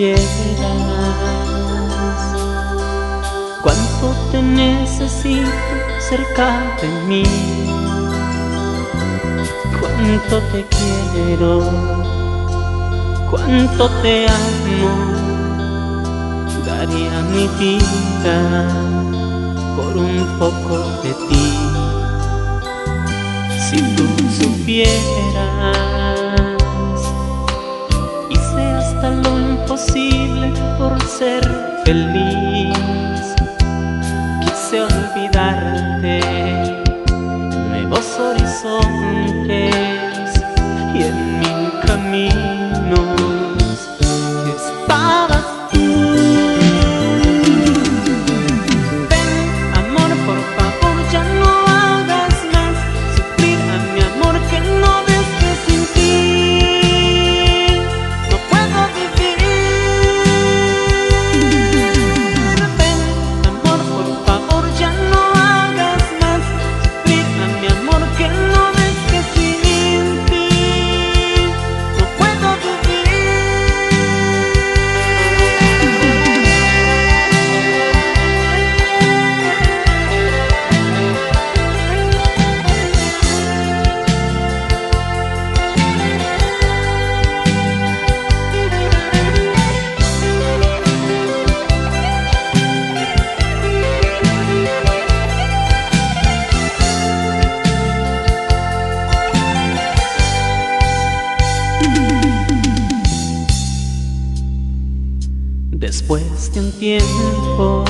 supieras cuánto te necesito cerca de mí, cuánto te quiero, cuánto te amo, daría mi vida por un poco de ti. Si tú supieras, hice hasta lo imposible por ser feliz. Quise olvidarte, nuevos horizontes, y en mil caminos estabas tú. Ven, amor, por favor, ya no hagas más sufrir a mi amor, que no ves que sin ti no puedo vivir. Ven, amor, por favor, ya no hagas más sufrir a mi amor, que no ves que sin ti no puedo vivir. Después de un tiempo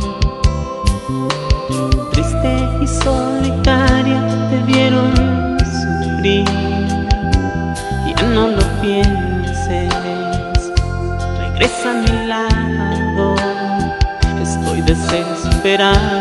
triste y solitaria, te vieron sufrir. Ya no lo pienses, regresa a mi lado. Estoy desesperado